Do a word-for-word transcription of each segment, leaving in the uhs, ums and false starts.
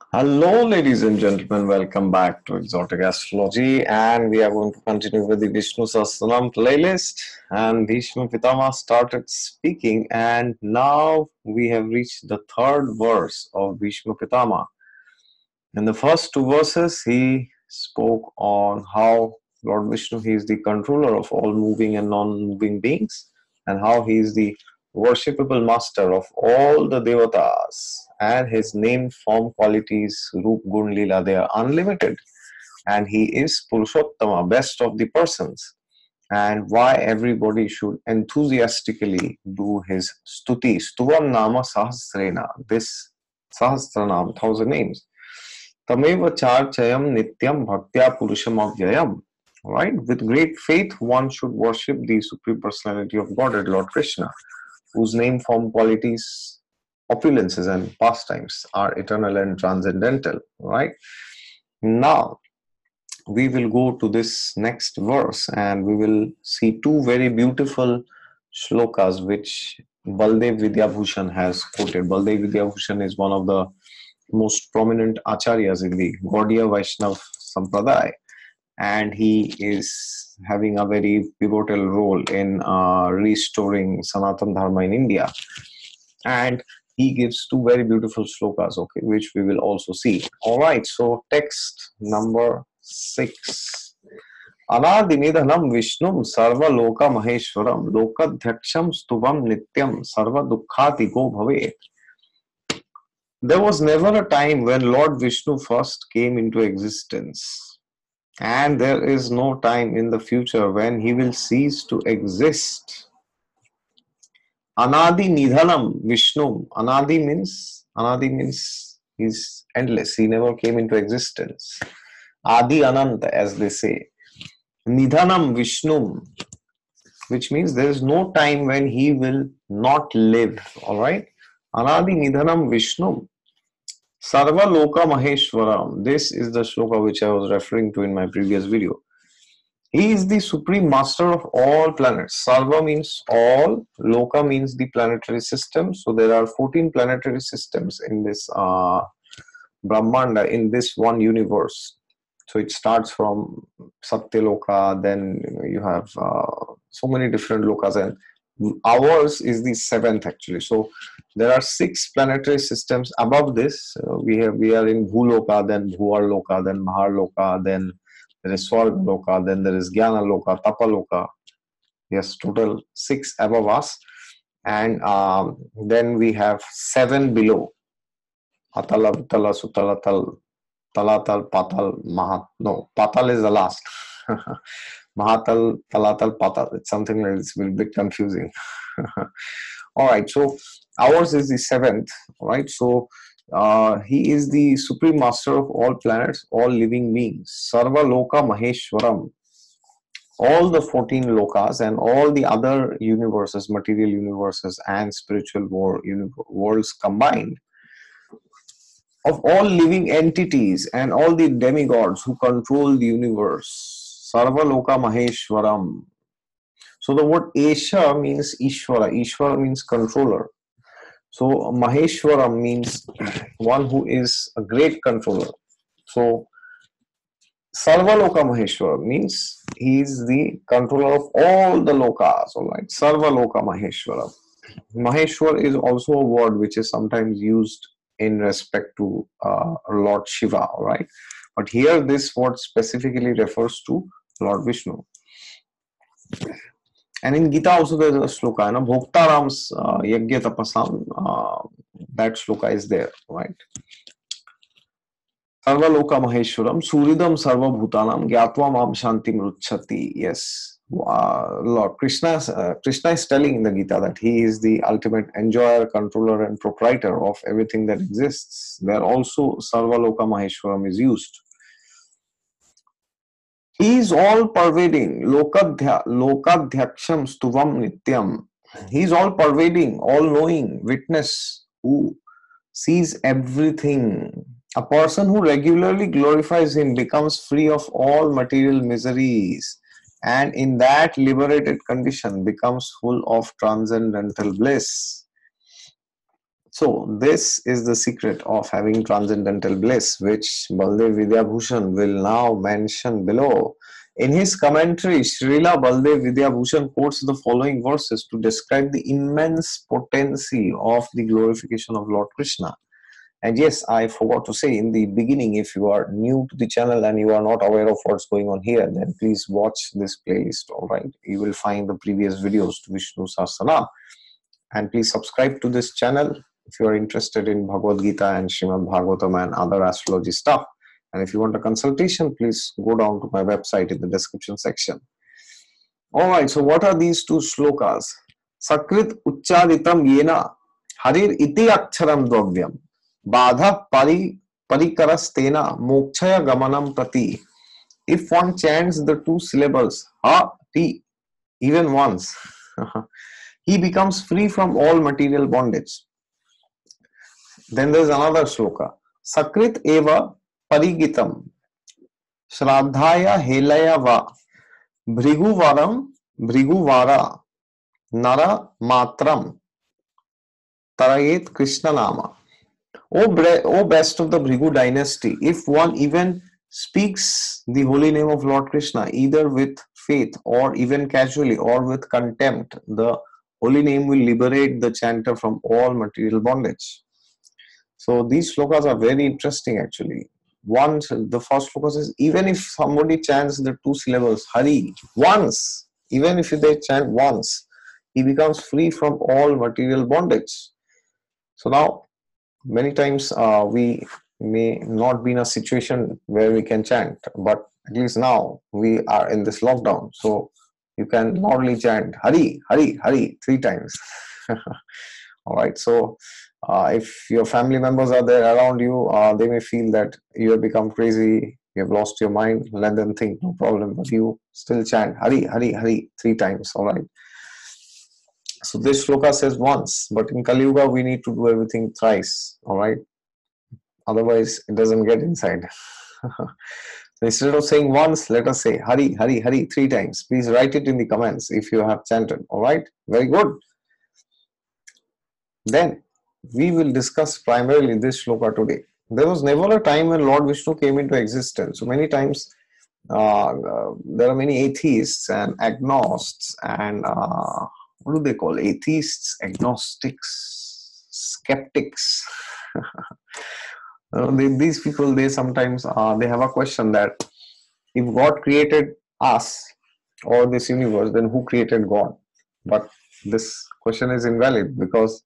Hello, ladies and gentlemen. Welcome back to Exotic Astrology, and we are going to continue with the Vishnu Sahasranam playlist. And Bhishma Pitama started speaking, and now we have reached the third verse of Bhishma Pitama. In the first two verses, he spoke on how Lord Vishnu, he is the controller of all moving and non-moving beings, and how he is the worshipable master of all the devatas, and his name, form, qualities, Roop, Gun, Leela, they are unlimited, and he is Purushottama, best of the persons, and why everybody should enthusiastically do his stuti. Stuvam Nama Sahasrena, this Sahasranam, thousand names. Tamev charchayam nityam bhaktya purusham avyayam. Right? With great faith, one should worship the Supreme Personality of Godhead, Lord Krishna, whose name, form, qualities, opulences, and pastimes are eternal and transcendental. Right? Now, we will go to this next verse and we will see two very beautiful shlokas which Baldev Vidyabhushan has quoted. Baldev Vidyabhushan is one of the most prominent acharyas in the Gaudiya Vaishnav Sampradaya, and he is having a very pivotal role in uh, restoring Sanatan Dharma in India. And he gives two very beautiful slokas, okay, which we will also see. All right, so text number six. Anadinidhanam Vishnum Sarva Loka Maheshwaram Lokadhyaksham Stubam Nityam Sarva Dukkhati Go Bhave. There was never a time when Lord Vishnu first came into existence, and there is no time in the future when he will cease to exist. Anadi Nidhanam Vishnu. Anadi means Anadi means he's endless. He never came into existence. Adi Ananta, as they say. Nidhanam Vishnu, which means there is no time when he will not live. All right. Anadi Nidhanam Vishnu. Sarva Loka Maheshwaram. This is the shloka which I was referring to in my previous video. He is the supreme master of all planets. Sarva means all, Loka means the planetary system. So there are fourteen planetary systems in this uh, Brahmanda, in this one universe. So it starts from Satyaloka, then you have uh, so many different lokas, and ours is the seventh actually. So there are six planetary systems above this. Uh, we have we are in Bhuloka, then Bhuvarloka, then Maharloka, then there is Swargaloka, then there is Jnanaloka, Tapaloka. Yes, total six above us. And um, then we have seven below. Atala, Vitala, Sutala, Tal, Talatal, Patal, Mahat. No, Patal is the last. Mahatal, Talatal, Patal. It's something like this, will be a bit confusing. All right, so ours is the seventh, right? So uh, he is the supreme master of all planets, all living beings. Sarva Loka Maheshwaram. All the fourteen lokas and all the other universes, material universes and spiritual world, worlds combined, of all living entities and all the demigods who control the universe. Sarva Loka Maheshwaram. So the word Esha means Ishvara. Ishvara means controller. So Maheshwaram means one who is a great controller. So Sarvaloka Maheshwara means he is the controller of all the lokas. All right, Sarvaloka Maheshwara. Maheshwar is also a word which is sometimes used in respect to uh, Lord Shiva. All right, but here this word specifically refers to Lord Vishnu. And in Gita also there is a shloka, na, Bhoktaram's uh, Yajna Tapasam, uh, that shloka is there, right? Sarva Loka Maheshwaram, Suridam Sarva Bhutanam, Gyatva Mam Shanti Mruchati. Yes, uh, Lord Krishna, uh, Krishna is telling in the Gita that he is the ultimate enjoyer, controller, and proprietor of everything that exists. There also Sarva Loka Maheshwaram is used. He is all pervading. Lokadhya, Lokadhyaksham Stuvam Nityam. He is all pervading, all knowing, witness, who sees everything. A person who regularly glorifies him becomes free of all material miseries, and in that liberated condition becomes full of transcendental bliss. So this is the secret of having transcendental bliss, which Baldev Vidyabhushan will now mention below. In his commentary, Srila Baldev Vidyabhushan quotes the following verses to describe the immense potency of the glorification of Lord Krishna. And yes, I forgot to say in the beginning, if you are new to the channel and you are not aware of what's going on here, then please watch this playlist, all right? You will find the previous videos to Vishnu Sahasranam. And please subscribe to this channel if you are interested in Bhagavad Gita and Srimad Bhagavatam and other astrology stuff. And if you want a consultation, please go down to my website in the description section. Alright, so what are these two shlokas? Sakrit Uchcharitam Yena Harir Iti Aksharam Dvavyam Badha Pari Parikarastena Mokshaya Gamanam Prati. If one chants the two syllables Ha Ti even once, he becomes free from all material bondage. Then there is another shloka. Sakrit eva parigitam shraddhaya helaya va bhriguvaram bhriguvara nara matram tarayet Krishna nama. O, o best of the Bhrigu dynasty, if one even speaks the holy name of Lord Krishna either with faith or even casually or with contempt, the holy name will liberate the chanter from all material bondage. So these shlokas are very interesting actually. One, the first shloka says, even if somebody chants the two syllables Hari once, even if they chant once, he becomes free from all material bondage. So now, many times uh, we may not be in a situation where we can chant, but at least now we are in this lockdown. So you can loudly chant Hari, Hari, Hari three times. All right. So uh, if your family members are there around you, uh, they may feel that you have become crazy, you have lost your mind. Let them think, no problem. But you still chant Hari, Hari, Hari three times. All right. So this shloka says once, but in Kali Yuga we need to do everything thrice. All right. Otherwise, it doesn't get inside. So instead of saying once, let us say Hari, Hari, Hari three times. Please write it in the comments if you have chanted. All right. Very good. Then we will discuss primarily this shloka today. There was never a time when Lord Vishnu came into existence. So many times uh, uh, there are many atheists and agnostics and uh, what do they call atheists, agnostics, skeptics. uh, they, these people, they sometimes uh, they have a question that if God created us or this universe, then who created God? But this question is invalid because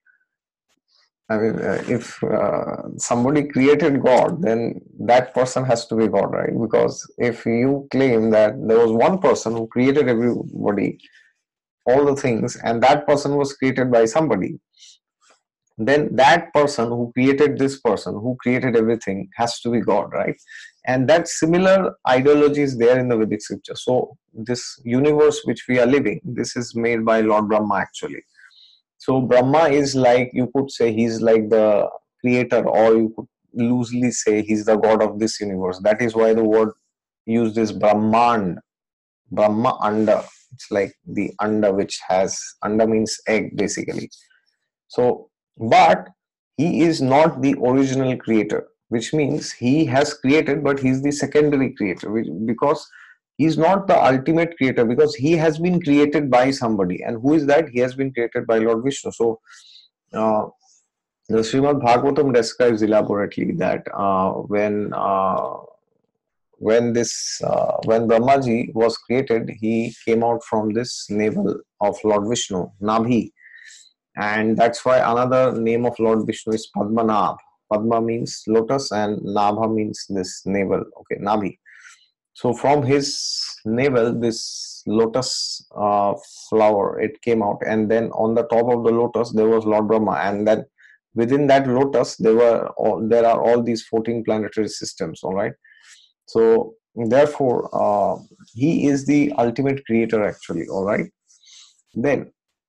I mean, uh, if uh, somebody created God, then that person has to be God, right? Because if you claim that there was one person who created everybody, all the things, and that person was created by somebody, then that person who created this person, who created everything, has to be God, right? And that similar ideology is there in the Vedic scripture. So this universe which we are living, this is made by Lord Brahma actually. So Brahma is like, you could say he's like the creator, or you could loosely say he's the god of this universe. That is why the word used is Brahmand, Brahma Anda. It's like the Anda which has, Anda means egg basically. So, but he is not the original creator, which means he has created, but he's the secondary creator, which, because he's not the ultimate creator, because he has been created by somebody. And who is that? He has been created by Lord Vishnu. So uh, the Srimad Bhagavatam describes elaborately that uh, when uh, when this uh, when Brahmaji was created, he came out from this navel of Lord Vishnu, Nabhi. And that's why another name of Lord Vishnu is Padmanabh. Padma means lotus and Nabha means this navel, okay, Nabhi. So from his navel, this lotus uh, flower, it came out, and then on the top of the lotus there was Lord Brahma, and then within that lotus there were all, there are all these fourteen planetary systems. All right. So therefore, uh, he is the ultimate creator actually. All right. Then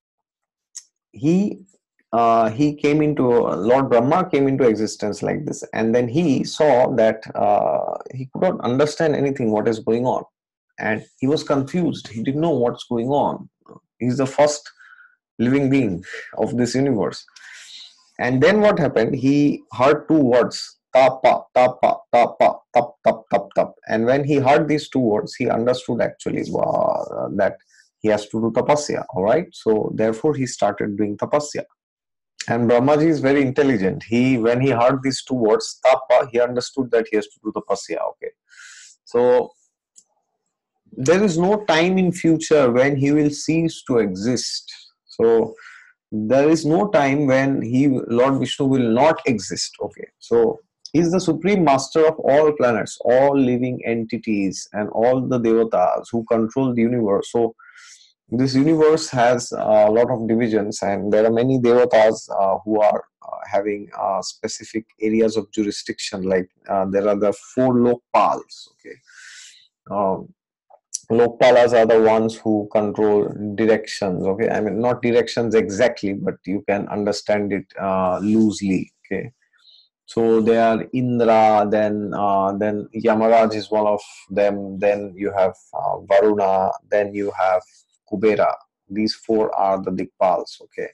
he uh, he came into uh, Lord Brahma came into existence like this, and then he saw that uh, he could not understand anything what is going on, and he was confused. He didn't know what's going on. He's the first living being of this universe, And then what happened? He heard two words, tapa, tapa, tapa, tap, tap, tap, tap. And when he heard these two words, he understood actually uh, that he has to do tapasya. All right. So therefore, he started doing tapasya. And Brahmaji is very intelligent. He, when he heard these two words, tapa, he understood that he has to do tapasya. Okay. So there is no time in future when he will cease to exist. So there is no time when he, Lord Vishnu, will not exist. Okay, so he is the supreme master of all planets, all living entities, and all the devatas who control the universe. So this universe has a lot of divisions, and there are many devatas uh, who are uh, having uh, specific areas of jurisdiction. Like uh, there are the four lokpals. Okay. Um, Lokpalas are the ones who control directions. Okay, I mean not directions exactly, but you can understand it uh, loosely. Okay, so they are Indra, then uh, then Yamaraj is one of them. Then you have uh, Varuna, then you have Kubera. These four are the Dikpals. Okay,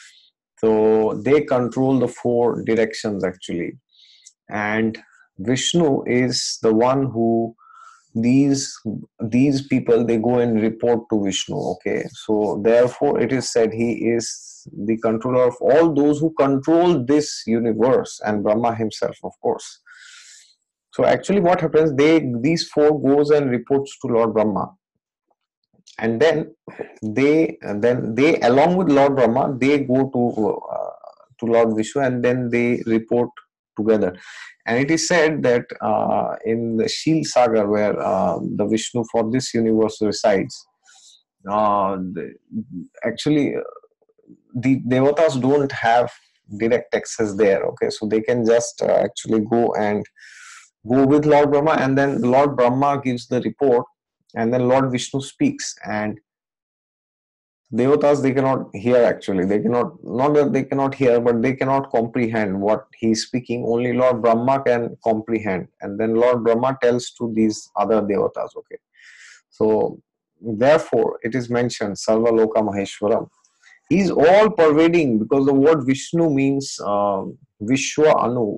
so they control the four directions actually, and Vishnu is the one who these these people they go and report to Vishnu. Okay, so therefore it is said he is the controller of all those who control this universe, and Brahma himself, of course. So actually what happens, they these four goes and reports to Lord Brahma, and then they and then they along with Lord Brahma they go to uh, to Lord Vishnu, and then they report together. And it is said that uh, in the Shil Sagar, where uh, the Vishnu for this universe resides, uh, the, actually uh, the devatas don't have direct access there. Okay, so they can just uh, actually go and go with Lord Brahma, and then Lord Brahma gives the report, and then Lord Vishnu speaks, and Devatas they cannot hear actually. They cannot, not that they cannot hear, but they cannot comprehend what he is speaking. Only Lord Brahma can comprehend. And then Lord Brahma tells to these other Devatas. Okay. So therefore it is mentioned Sarva Loka Maheshwaram. He is all pervading, because the word Vishnu means uh, Vishwa Anu.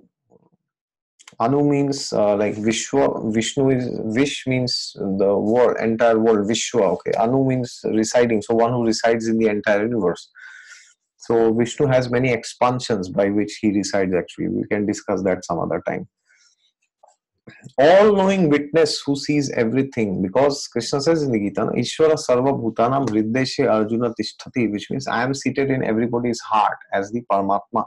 Anu means uh, like Vishwa, Vishnu is, Vish means the world, entire world, Vishwa, okay. Anu means residing, so one who resides in the entire universe. So Vishnu has many expansions by which he resides actually. We can discuss that some other time. All-knowing witness who sees everything, because Krishna says in the Gita, Ishvara Sarva Bhutanam Hriddeshe Arjuna Tishtati, which means I am seated in everybody's heart as the Paramatma.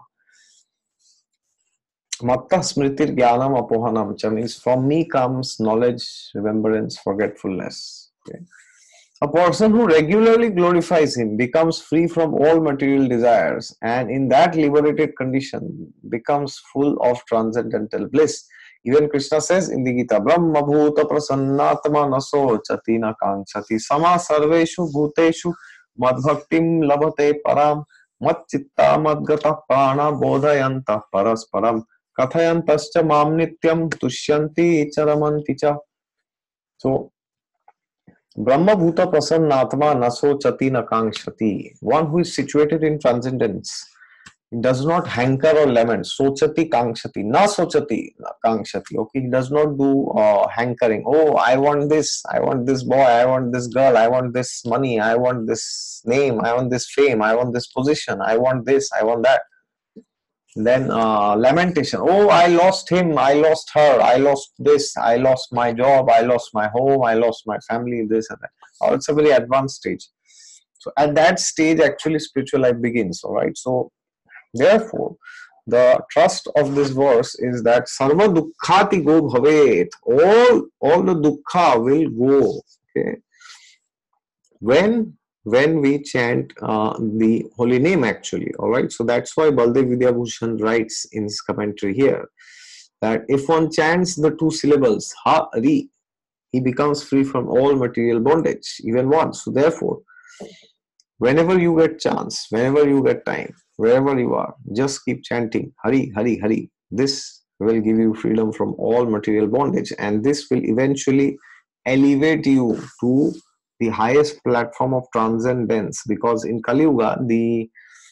Matta smritir jnanam apohanam cha, means from me comes knowledge, remembrance, forgetfulness. Okay. A person who regularly glorifies him becomes free from all material desires, and in that liberated condition becomes full of transcendental bliss. Even Krishna says in the Gita, Brahma bhuta prasannatma naso chati na kanchati sama sarveshu bhuteshu madbhaktim labhate param mat chitta madgata prana bodhayanta parasparam kathayantascha mam nityam tushyanti charamanti cha. So Brahma Bhuta Prasannatma Naso Chati Nakangshati, one who is situated in transcendence, does not hanker or lament. Sochati Kangshati, Na Sochati Kangshati. Okay, he does not do uh, hankering. Oh, I want this, I want this boy, I want this girl, I want this money, I want this name, I want this fame, I want this position, I want this, I want that. Then uh, lamentation. Oh, I lost him, I lost her, I lost this, I lost my job, I lost my home, I lost my family, this and that. Oh, it's a very advanced stage. So at that stage, actually, spiritual life begins. All right. So therefore, the trust of this verse is that sarva dukkhati go bhavet. All all the dukkha will go. Okay. When when we chant uh, the holy name actually, all right. So that's why Baldev Vidyabhushan writes in his commentary here that if one chants the two syllables ha ri, he becomes free from all material bondage even once. So therefore, whenever you get chance, whenever you get time, wherever you are, just keep chanting Hari Hari Hari. This will give you freedom from all material bondage, and this will eventually elevate you to the highest platform of transcendence, because in Kali Yuga the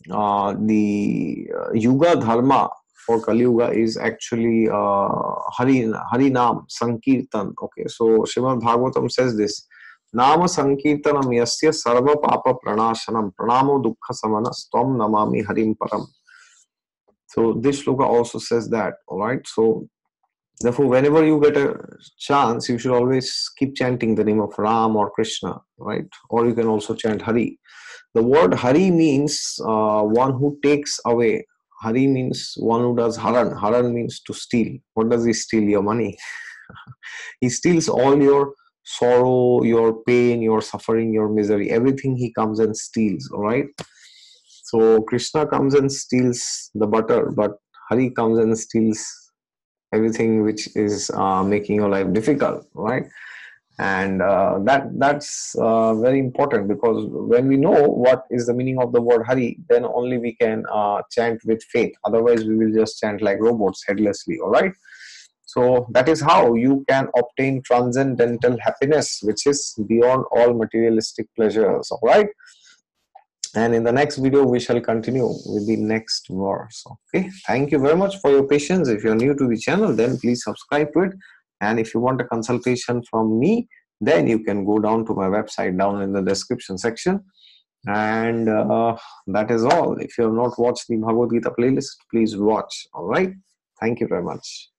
uh, the uh, Yuga Dharma for Kali Yuga is actually uh, Hari Harinam Sankirtan. Okay, so Srimad Bhagavatam says this. Nama Sankirtanam yasya sarva papa pranashanam pranamo dukkha samanas tvam namami harim param. So this shloka also says that. All right. So therefore, whenever you get a chance, you should always keep chanting the name of Ram or Krishna, right? Or you can also chant Hari. The word Hari means uh, one who takes away. Hari means one who does Haran. Haran means to steal. What does he steal? Your money. He steals all your sorrow, your pain, your suffering, your misery. Everything he comes and steals, all right? So Krishna comes and steals the butter, but Hari comes and steals everything which is uh, making your life difficult, right? And uh, that that's uh, very important, because when we know what is the meaning of the word Hari, then only we can uh, chant with faith. Otherwise we will just chant like robots headlessly. All right, so that is how you can obtain transcendental happiness, which is beyond all materialistic pleasures. All right, and in the next video we shall continue with the next verse. Okay, thank you very much for your patience. If you're new to the channel, then please subscribe to it, and if you want a consultation from me, then you can go down to my website down in the description section. And uh, that is all. If you have not watched the Bhagavad Gita playlist, please watch. All right, thank you very much.